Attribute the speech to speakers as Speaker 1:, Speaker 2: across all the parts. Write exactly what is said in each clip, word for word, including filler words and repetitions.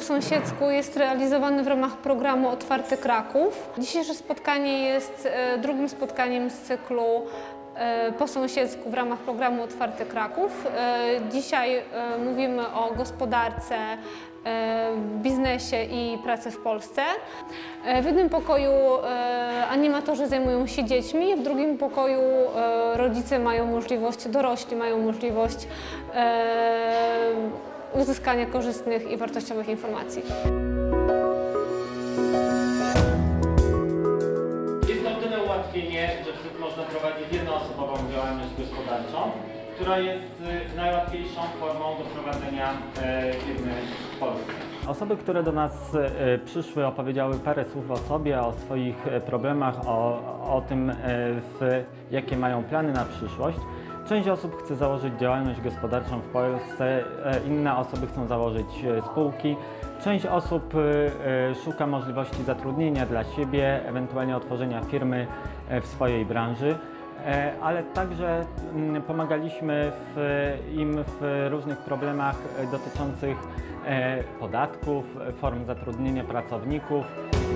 Speaker 1: sąsiedzku jest realizowany w ramach programu Otwarty Kraków. Dzisiejsze spotkanie jest drugim spotkaniem z cyklu po sąsiedzku w ramach programu Otwarty Kraków. Dzisiaj mówimy o gospodarce, biznesie i pracy w Polsce. W jednym pokoju animatorzy zajmują się dziećmi, w drugim pokoju rodzice mają możliwość, dorośli mają możliwość uzyskania korzystnych i wartościowych informacji.
Speaker 2: Jest to o tyle ułatwienie, że można prowadzić jednoosobową działalność gospodarczą, która jest najłatwiejszą formą do prowadzenia firmy w Polsce.
Speaker 3: Osoby, które do nas przyszły, opowiedziały parę słów o sobie, o swoich problemach, o, o tym, w, jakie mają plany na przyszłość. Część osób chce założyć działalność gospodarczą w Polsce, inne osoby chcą założyć spółki. Część osób szuka możliwości zatrudnienia dla siebie, ewentualnie otworzenia firmy w swojej branży, ale także pomagaliśmy w, im w różnych problemach dotyczących podatków, form zatrudnienia pracowników.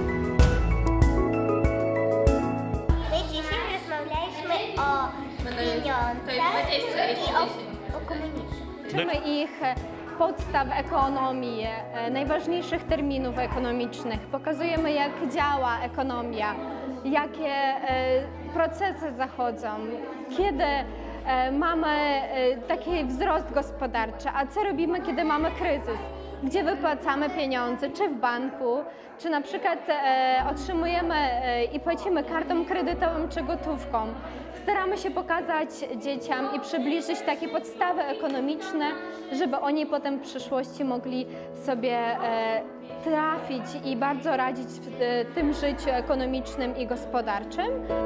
Speaker 4: My dzisiaj rozmawialiśmy o pieniądzach i o, o komunizmie.
Speaker 5: Uczymy ich podstaw ekonomii, najważniejszych terminów ekonomicznych. Pokazujemy, jak działa ekonomia, jakie procesy zachodzą, kiedy mamy taki wzrost gospodarczy, a co robimy, kiedy mamy kryzys. Gdzie wypłacamy pieniądze, czy w banku, czy na przykład e, otrzymujemy e, i płacimy kartą kredytową, czy gotówką. Staramy się pokazać dzieciom i przybliżyć takie podstawy ekonomiczne, żeby oni potem w przyszłości mogli sobie e, trafić i bardzo radzić w e, tym życiu ekonomicznym i gospodarczym.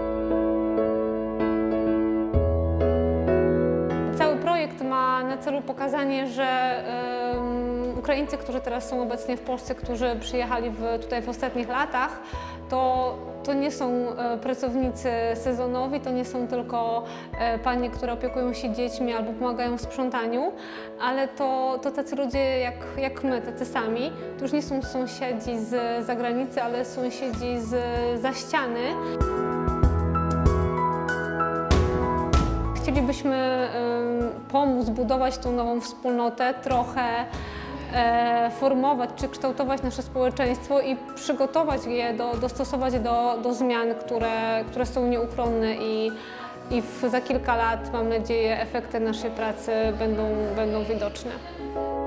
Speaker 1: Cały projekt ma na celu pokazanie, że y, Ukraińcy, którzy teraz są obecnie w Polsce, którzy przyjechali w, tutaj w ostatnich latach, to, to nie są y, pracownicy sezonowi, to nie są tylko y, panie, które opiekują się dziećmi albo pomagają w sprzątaniu, ale to, to tacy ludzie jak, jak my, tacy sami. To już nie są sąsiedzi z zagranicy, ale sąsiedzi z, za ściany. Chcielibyśmy pomóc budować tą nową wspólnotę, trochę formować czy kształtować nasze społeczeństwo i przygotować je, do, dostosować je do, do zmian, które, które są nieuchronne i, i w, za kilka lat, mam nadzieję, efekty naszej pracy będą, będą widoczne.